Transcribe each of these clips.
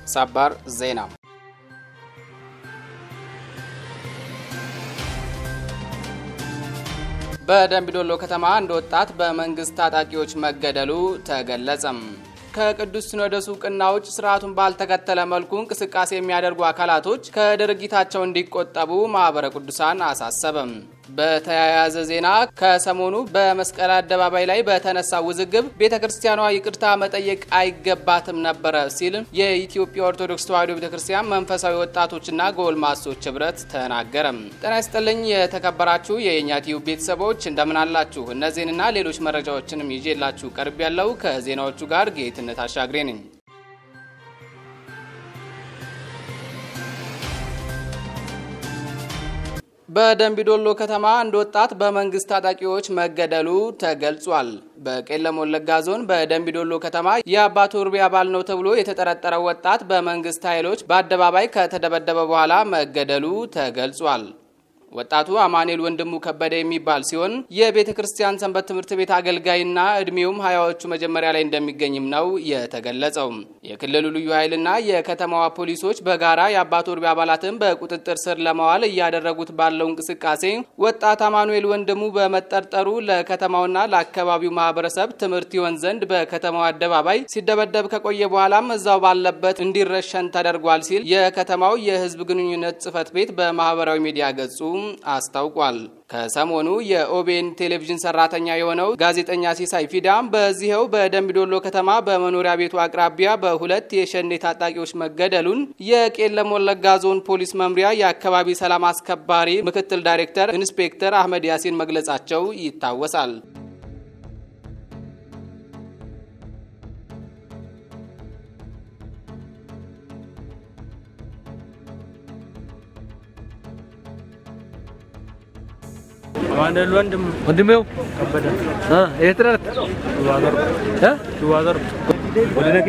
ሰበር ዜና በደምቢዶሎ ከተማ አንድ ወጣት በመንግስት ታጣቂዎች መገደሉ ተገለጸም። ከቅዱስ ሲኖዶስ ዕውቅና ውጭ ስርዓቱን ባልተከተለ መልኩ እንቅስቃሴ የሚያደርጉ አካላቶች ከድርጊታቸው እንዲቆጠቡ ማህበረ ቅዱሳን አሳሰበም። በተያያዘ ዜና ከሰሞኑ በመስቀል አደባባይ ላይ በተነሳ ውዝግብ ቤተክርስቲያኗ ይቅርታ መጠየቅ አይገባትም ነበር ሲል የኢትዮጵያ ኦርቶዶክስ ተዋሕዶ ቤተክርስቲያን መንፈሳዊ ወጣቶችና ጎልማሶች ህብረት ተናገረ። ጤና ይስጥልኝ የተከበራችሁ የኛ ቲዩብ ቤተሰቦች እንደምን አላችሁ? እነዚህንና ሌሎች መረጃዎችንም ይዤላችሁ ቀርብ ያለው ከዜናዎቹ ጋር ጌትነት አሻግሬ ነኝ። በደምቢዶሎ ከተማ አንድ ወጣት በመንግስት ታጣቂዎች መገደሉ ተገልጿል። በቄለም ወለጋ ዞን በደምቢዶሎ ከተማ የአባ ቶርቤ አባል ነው ተብሎ የተጠረጠረው ወጣት በመንግስት ኃይሎች በአደባባይ ከተደበደበ በኋላ መገደሉ ተገልጿል። ወጣቱ አማኑኤል ወንድሙ ከበደ የሚባል ሲሆን የቤተክርስቲያን ሰንበት ትምህርት ቤት አገልጋይና እድሜውም 20ዎቹ መጀመሪያ ላይ እንደሚገኝም ነው የተገለጸው። የክልሉ ልዩ ኃይልና የከተማዋ ፖሊሶች በጋራ የአባ ቶርቤ አባላትን በቁጥጥር ስር ለማዋል እያደረጉት ባለው እንቅስቃሴ ወጣት አማኑኤል ወንድሙ በመጠርጠሩ ለከተማውና ለአካባቢው ማህበረሰብ ትምህርት ይሆን ዘንድ በከተማው አደባባይ ሲደበደብ ከቆየ በኋላም እዛው ባለበት እንዲረሸን ተደርጓል ሲል የከተማው የህዝብ ግንኙነት ጽህፈት ቤት በማህበራዊ ሚዲያ ገጹ አስታውቋል። ከሰሞኑ የኦቤን ቴሌቪዥን ሰራተኛ የሆነው ጋዜጠኛ ሲሳይ ፊዳም በዚህው በደምቢዶሎ ከተማ በመኖሪያ ቤቱ አቅራቢያ በሁለት የሸኔ ታጣቂዎች መገደሉን የቄለም ወለጋ ዞን ፖሊስ መምሪያ የአካባቢ ሰላም አስከባሪ ምክትል ዳይሬክተር ኢንስፔክተር አህመድ ያሲን መግለጻቸው ይታወሳል። አማኑኤል ወንድሜው ከበደ ኤርትራ ዱዋዘር ወደነከ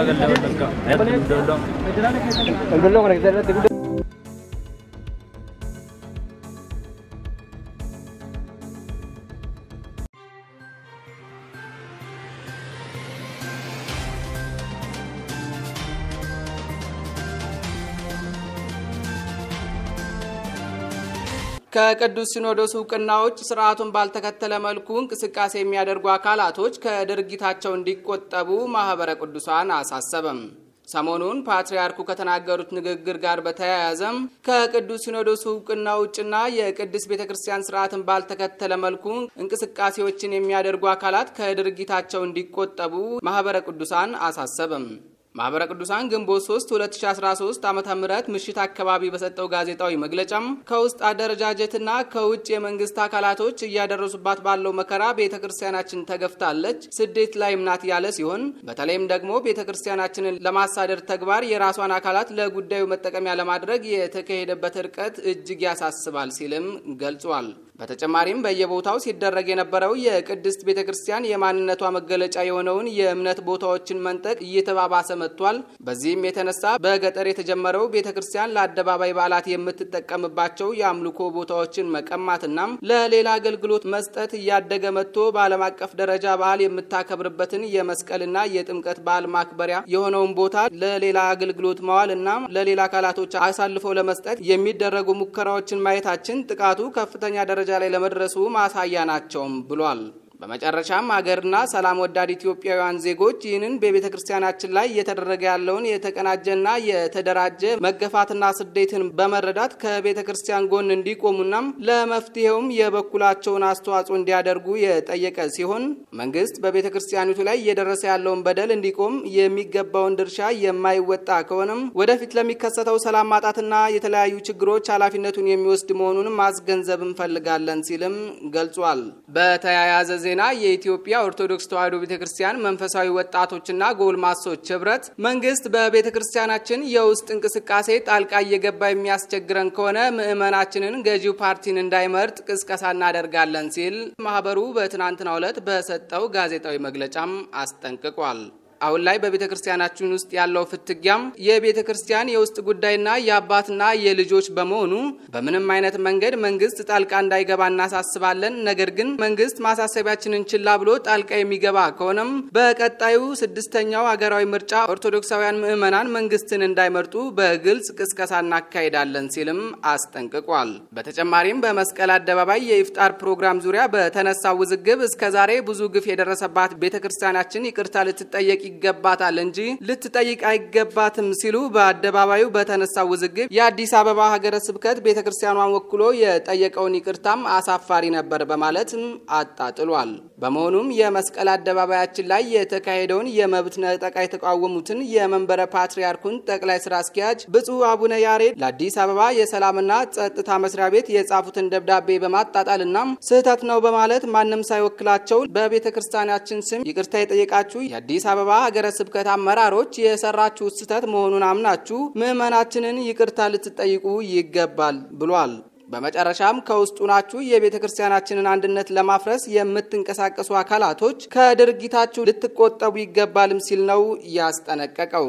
ከቅዱስ ሲኖዶስ ዕውቅና ውጭ ስርዓቱን ባልተከተለ መልኩ እንቅስቃሴ የሚያደርጉ አካላቶች ከድርጊታቸው እንዲቆጠቡ ማህበረ ቅዱሳን አሳሰበም። ሰሞኑን ፓትርያርኩ ከተናገሩት ንግግር ጋር በተያያዘም ከቅዱስ ሲኖዶስ ዕውቅና ውጭና የቅድስት ቤተክርስቲያን ስርዓትን ባልተከተለ መልኩ እንቅስቃሴዎችን የሚያደርጉ አካላት ከድርጊታቸው እንዲቆጠቡ ማህበረ ቅዱሳን አሳሰበም። ማህበረ ቅዱሳን ግንቦት 3 2013 ዓመተ ምህረት ምሽት አካባቢ በሰጠው ጋዜጣዊ መግለጫም ከውስጥ አደረጃጀትና ከውጭ የመንግስት አካላቶች እያደረሱባት ባለው መከራ ቤተክርስቲያናችን ተገፍታለች፣ ስደት ላይም ናት ያለ ሲሆን በተለይም ደግሞ ቤተክርስቲያናችንን ለማሳደር ተግባር የራሷን አካላት ለጉዳዩ መጠቀሚያ ለማድረግ የተካሄደበት ርቀት እጅግ ያሳስባል ሲልም ገልጿል። በተጨማሪም በየቦታው ሲደረግ የነበረው የቅድስት ቤተክርስቲያን የማንነቷ መገለጫ የሆነውን የእምነት ቦታዎችን መንጠቅ እየተባባሰ መጥቷል። በዚህም የተነሳ በገጠር የተጀመረው ቤተክርስቲያን ለአደባባይ በዓላት የምትጠቀምባቸው የአምልኮ ቦታዎችን መቀማትና ለሌላ አገልግሎት መስጠት እያደገ መጥቶ በዓለም አቀፍ ደረጃ በዓል የምታከብርበትን የመስቀልና የጥምቀት በዓል ማክበሪያ የሆነውን ቦታ ለሌላ አገልግሎት ማዋልና ለሌላ አካላቶች አሳልፈው ለመስጠት የሚደረጉ ሙከራዎችን ማየታችን ጥቃቱ ከፍተኛ ደረጃ ላይ ለመድረሱ ማሳያ ናቸው ብሏል። በመጨረሻም ሀገርና ሰላም ወዳድ ኢትዮጵያውያን ዜጎች ይህንን በቤተክርስቲያናችን ላይ እየተደረገ ያለውን የተቀናጀና የተደራጀ መገፋትና ስደትን በመረዳት ከቤተክርስቲያን ጎን እንዲቆሙና ለመፍትሄውም የበኩላቸውን አስተዋጽኦ እንዲያደርጉ የጠየቀ ሲሆን መንግስት በቤተክርስቲያኒቱ ላይ እየደረሰ ያለውን በደል እንዲቆም የሚገባውን ድርሻ የማይወጣ ከሆነም ወደፊት ለሚከሰተው ሰላም ማጣትና የተለያዩ ችግሮች ኃላፊነቱን የሚወስድ መሆኑን ማስገንዘብ እንፈልጋለን ሲልም ገልጿል። በተያያዘ ዜና የኢትዮጵያ ኦርቶዶክስ ተዋሕዶ ቤተክርስቲያን መንፈሳዊ ወጣቶችና ጎልማሶች ህብረት መንግስት በቤተክርስቲያናችን የውስጥ እንቅስቃሴ ጣልቃ እየገባ የሚያስቸግረን ከሆነ ምእመናችንን ገዢው ፓርቲን እንዳይመርጥ ቅስቀሳ እናደርጋለን ሲል ማህበሩ በትናንትናው ዕለት በሰጠው ጋዜጣዊ መግለጫም አስጠንቅቋል። አሁን ላይ በቤተክርስቲያናችን ውስጥ ያለው ፍትጊያም የቤተክርስቲያን የውስጥ ጉዳይና የአባትና የልጆች በመሆኑ በምንም አይነት መንገድ መንግስት ጣልቃ እንዳይገባ እናሳስባለን። ነገር ግን መንግስት ማሳሰቢያችንን ችላ ብሎ ጣልቃ የሚገባ ከሆነም በቀጣዩ 6ኛው ሀገራዊ ምርጫ ኦርቶዶክሳውያን ምዕመናን መንግስትን እንዳይመርጡ በግልጽ ቅስቀሳ እናካሂዳለን ሲልም አስጠንቅቋል። በተጨማሪም በመስቀል አደባባይ የኢፍጣር ፕሮግራም ዙሪያ በተነሳው ውዝግብ እስከዛሬ ብዙ ግፍ የደረሰባት ቤተክርስቲያናችን ይቅርታ ልትጠየቅ ይገባታል እንጂ ልትጠይቅ አይገባትም ሲሉ በአደባባዩ በተነሳው ውዝግብ የአዲስ አበባ ሀገረ ስብከት ቤተክርስቲያኗን ወክሎ የጠየቀውን ይቅርታም አሳፋሪ ነበር በማለትም አጣጥሏል። በመሆኑም የመስቀል አደባባያችን ላይ የተካሄደውን የመብት ነጠቃ የተቃወሙትን የመንበረ ፓትርያርኩን ጠቅላይ ስራ አስኪያጅ ብፁዕ አቡነ ያሬድ ለአዲስ አበባ የሰላምና ጸጥታ መስሪያ ቤት የጻፉትን ደብዳቤ በማጣጣልና ስህተት ነው በማለት ማንም ሳይወክላቸው በቤተክርስቲያናችን ስም ይቅርታ የጠየቃችሁ የአዲስ አበባ ሀገረ ስብከት አመራሮች የሰራችሁ ስህተት መሆኑን አምናችሁ ምዕመናችንን ይቅርታ ልትጠይቁ ይገባል ብሏል። በመጨረሻም ከውስጡ ናችሁ የቤተክርስቲያናችንን አንድነት ለማፍረስ የምትንቀሳቀሱ አካላቶች ከድርጊታችሁ ልትቆጠቡ ይገባልም ሲል ነው ያስጠነቀቀው።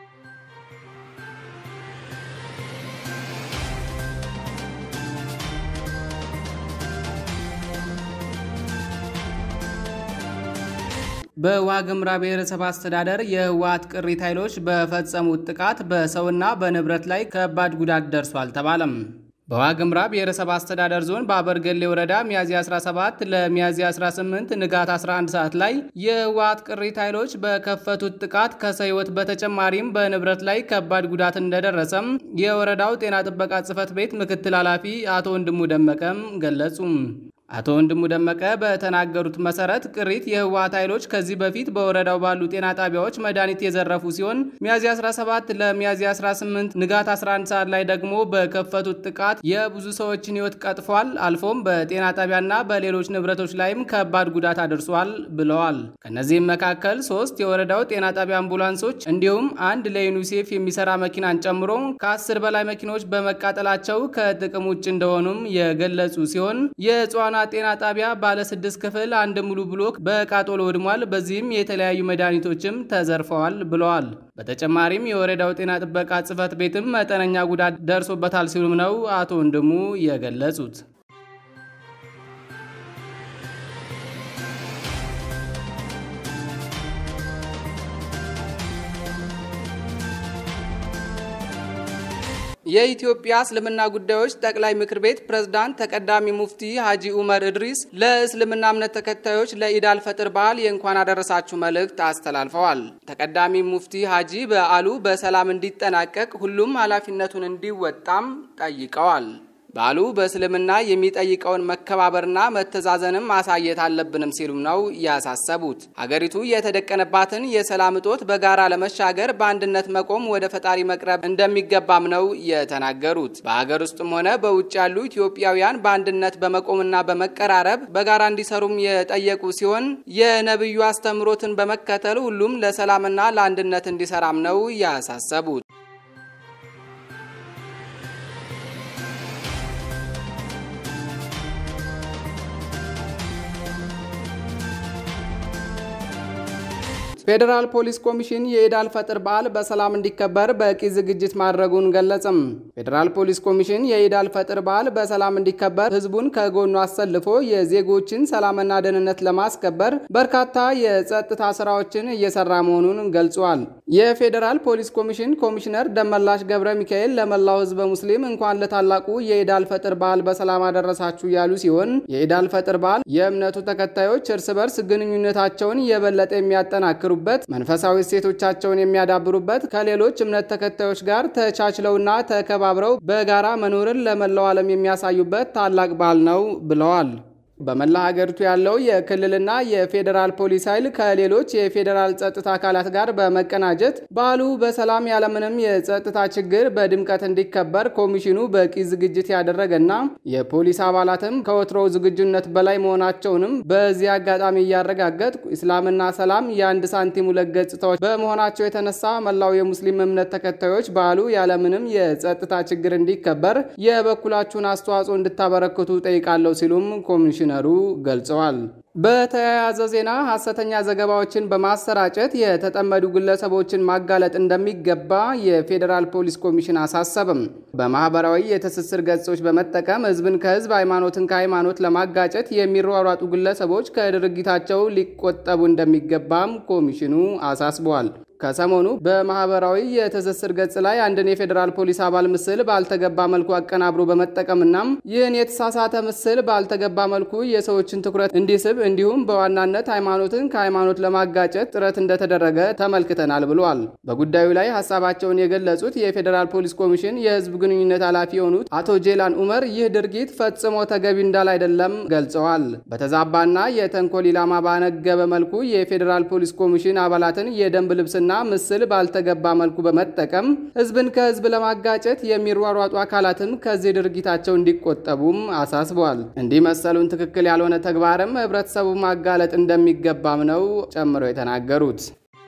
በዋግምራ ብሔረሰብ አስተዳደር የህወሓት ቅሪተ ኃይሎች በፈጸሙት ጥቃት በሰውና በንብረት ላይ ከባድ ጉዳት ደርሷል ተባለም። በዋግምራ ብሔረሰብ አስተዳደር ዞን በአበርገሌ ወረዳ ሚያዝያ 17 ለሚያዝያ 18 ንጋት 11 ሰዓት ላይ የህወሓት ቅሪተ ኃይሎች በከፈቱት ጥቃት ከሰው ህይወት በተጨማሪም በንብረት ላይ ከባድ ጉዳት እንደደረሰም የወረዳው ጤና ጥበቃ ጽሕፈት ቤት ምክትል ኃላፊ አቶ ወንድሙ ደመቀም ገለጹ። አቶ ወንድሙ ደመቀ በተናገሩት መሰረት ቅሪት የህወሓት ኃይሎች ከዚህ በፊት በወረዳው ባሉ ጤና ጣቢያዎች መድኃኒት የዘረፉ ሲሆን ሚያዝያ 17 ለሚያዝያ 18 ንጋት 11 ሰዓት ላይ ደግሞ በከፈቱት ጥቃት የብዙ ሰዎችን ህይወት ቀጥፏል። አልፎም በጤና ጣቢያና በሌሎች ንብረቶች ላይም ከባድ ጉዳት አድርሷል ብለዋል። ከነዚህም መካከል 3 የወረዳው ጤና ጣቢያ አምቡላንሶች እንዲሁም አንድ ለዩኒሴፍ የሚሰራ መኪናን ጨምሮ ከ10 በላይ መኪኖች በመቃጠላቸው ከጥቅም ውጭ እንደሆኑም የገለጹ ሲሆን የጽዋና ጤና ጣቢያ ባለ 6 ክፍል አንድ ሙሉ ብሎክ በቃጠሎ ወድሟል። በዚህም የተለያዩ መድኃኒቶችም ተዘርፈዋል ብለዋል። በተጨማሪም የወረዳው ጤና ጥበቃ ጽሕፈት ቤትም መጠነኛ ጉዳት ደርሶበታል ሲሉም ነው አቶ ወንድሙ የገለጹት። የኢትዮጵያ እስልምና ጉዳዮች ጠቅላይ ምክር ቤት ፕሬዝዳንት ተቀዳሚ ሙፍቲ ሀጂ ዑመር ኢድሪስ ለእስልምና እምነት ተከታዮች ለኢድ አልፈጥር በዓል የእንኳን አደረሳችሁ መልእክት አስተላልፈዋል። ተቀዳሚ ሙፍቲ ሀጂ በዓሉ በሰላም እንዲጠናቀቅ ሁሉም ኃላፊነቱን እንዲወጣም ጠይቀዋል። በዓሉ በእስልምና የሚጠይቀውን መከባበርና መተዛዘንም ማሳየት አለብንም ሲሉም ነው ያሳሰቡት። ሀገሪቱ የተደቀነባትን የሰላም እጦት በጋራ ለመሻገር በአንድነት መቆም ወደ ፈጣሪ መቅረብ እንደሚገባም ነው የተናገሩት። በሀገር ውስጥም ሆነ በውጭ ያሉ ኢትዮጵያውያን በአንድነት በመቆምና በመቀራረብ በጋራ እንዲሰሩም የጠየቁ ሲሆን የነብዩ አስተምሮትን በመከተል ሁሉም ለሰላምና ለአንድነት እንዲሰራም ነው ያሳሰቡት። ፌደራል ፖሊስ ኮሚሽን የኢድ አልፈጥር በዓል በሰላም እንዲከበር በቂ ዝግጅት ማድረጉን ገለጸም። ፌደራል ፖሊስ ኮሚሽን የኢድ አልፈጥር በዓል በሰላም እንዲከበር ህዝቡን ከጎኑ አሰልፎ የዜጎችን ሰላምና ደህንነት ለማስከበር በርካታ የጸጥታ ስራዎችን እየሰራ መሆኑን ገልጿል። የፌደራል ፖሊስ ኮሚሽን ኮሚሽነር ደመላሽ ገብረ ሚካኤል ለመላው ህዝበ ሙስሊም እንኳን ለታላቁ የኢድ አልፈጥር በዓል በሰላም አደረሳችሁ ያሉ ሲሆን የኢድ አልፈጥር በዓል የእምነቱ ተከታዮች እርስ በርስ ግንኙነታቸውን የበለጠ የሚያጠናክሩ መንፈሳዊ እሴቶቻቸውን የሚያዳብሩበት ከሌሎች እምነት ተከታዮች ጋር ተቻችለውና ተከባብረው በጋራ መኖርን ለመላው ዓለም የሚያሳዩበት ታላቅ በዓል ነው ብለዋል። በመላ ሀገሪቱ ያለው የክልልና የፌደራል ፖሊስ ኃይል ከሌሎች የፌደራል ጸጥታ አካላት ጋር በመቀናጀት በዓሉ በሰላም ያለምንም የጸጥታ ችግር በድምቀት እንዲከበር ኮሚሽኑ በቂ ዝግጅት ያደረገና የፖሊስ አባላትም ከወትሮው ዝግጁነት በላይ መሆናቸውንም በዚህ አጋጣሚ እያረጋገጥ እስላምና ሰላም የአንድ ሳንቲም ሁለት ገጽታዎች በመሆናቸው የተነሳ መላው የሙስሊም እምነት ተከታዮች በዓሉ ያለምንም የጸጥታ ችግር እንዲከበር የበኩላችሁን አስተዋጽኦ እንድታበረክቱ ጠይቃለሁ ሲሉም ኮሚሽነሩ ገልጸዋል። በተያያዘ ዜና ሐሰተኛ ዘገባዎችን በማሰራጨት የተጠመዱ ግለሰቦችን ማጋለጥ እንደሚገባ የፌዴራል ፖሊስ ኮሚሽን አሳሰበም። በማህበራዊ የትስስር ገጾች በመጠቀም ህዝብን ከህዝብ ሃይማኖትን ከሃይማኖት ለማጋጨት የሚሯሯጡ ግለሰቦች ከድርጊታቸው ሊቆጠቡ እንደሚገባም ኮሚሽኑ አሳስቧል። ከሰሞኑ በማህበራዊ የትስስር ገጽ ላይ አንድን የፌዴራል ፖሊስ አባል ምስል ባልተገባ መልኩ አቀናብሮ በመጠቀምና ይህን የተሳሳተ ምስል ባልተገባ መልኩ የሰዎችን ትኩረት እንዲስብ እንዲሁም በዋናነት ሃይማኖትን ከሃይማኖት ለማጋጨት ጥረት እንደተደረገ ተመልክተናል ብሏል። በጉዳዩ ላይ ሐሳባቸውን የገለጹት የፌዴራል ፖሊስ ኮሚሽን የህዝብ ግንኙነት ኃላፊ የሆኑት አቶ ጄላን ኡመር ይህ ድርጊት ፈጽሞ ተገቢ እንዳላይደለም ገልጸዋል። በተዛባና የተንኮል ኢላማ ባነገበ መልኩ የፌዴራል ፖሊስ ኮሚሽን አባላትን የደንብ ልብስና ምስል ባልተገባ መልኩ በመጠቀም ህዝብን ከህዝብ ለማጋጨት የሚሯሯጡ አካላትም ከዚህ ድርጊታቸው እንዲቆጠቡም አሳስበዋል። እንዲህ መሰሉን ትክክል ያልሆነ ተግባርም ህብረተሰቡ ማጋለጥ እንደሚገባም ነው ጨምረው የተናገሩት።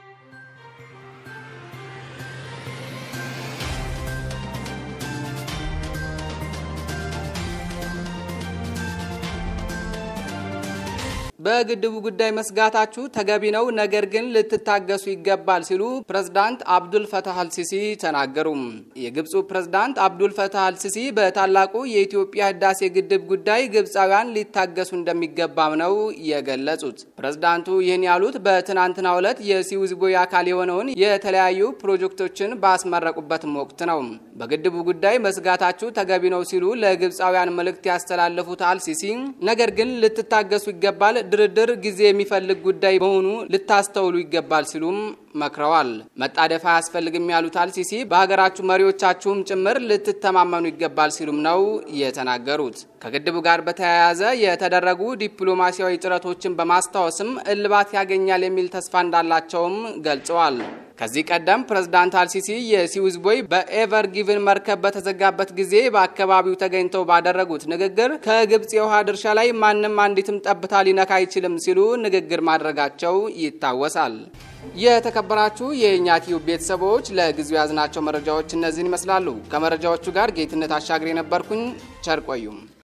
በግድቡ ጉዳይ መስጋታችሁ ተገቢ ነው፣ ነገር ግን ልትታገሱ ይገባል ሲሉ ፕሬዝዳንት አብዱል ፈታህ አልሲሲ ተናገሩ። የግብፁ ፕሬዝዳንት አብዱል ፈታህ አልሲሲ በታላቁ የኢትዮጵያ ህዳሴ ግድብ ጉዳይ ግብፃውያን ሊታገሱ እንደሚገባም ነው የገለጹት። ፕሬዝዳንቱ ይህን ያሉት በትናንትናው ዕለት የስዊዝ ቦይ አካል የሆነውን የተለያዩ ፕሮጀክቶችን ባስመረቁበትም ወቅት ነው። በግድቡ ጉዳይ መስጋታችሁ ተገቢ ነው ሲሉ ለግብፃውያን መልእክት ያስተላለፉት አልሲሲ ነገር ግን ልትታገሱ ይገባል፣ ድርድር ጊዜ የሚፈልግ ጉዳይ በመሆኑ ልታስተውሉ ይገባል ሲሉም መክረዋል። መጣደፍ አያስፈልግም ያሉት አልሲሲ በሀገራችሁ መሪዎቻችሁም ጭምር ልትተማመኑ ይገባል ሲሉም ነው የተናገሩት። ከግድቡ ጋር በተያያዘ የተደረጉ ዲፕሎማሲያዊ ጥረቶችን በማስታወስም እልባት ያገኛል የሚል ተስፋ እንዳላቸውም ገልጸዋል። ከዚህ ቀደም ፕሬዝዳንት አልሲሲ የስዊዝ ቦይ በኤቨር ጊቭን መርከብ በተዘጋበት ጊዜ በአካባቢው ተገኝተው ባደረጉት ንግግር ከግብጽ የውሃ ድርሻ ላይ ማንም አንዲትም ጠብታ ሊነካ አይችልም ሲሉ ንግግር ማድረጋቸው ይታወሳል። የተከበራችሁ የኛ ቲዩብ ቤተሰቦች ለጊዜው ያዝናቸው መረጃዎች እነዚህን ይመስላሉ። ከመረጃዎቹ ጋር ጌትነት አሻግሬ ነበርኩኝ። ቸር ቆዩም።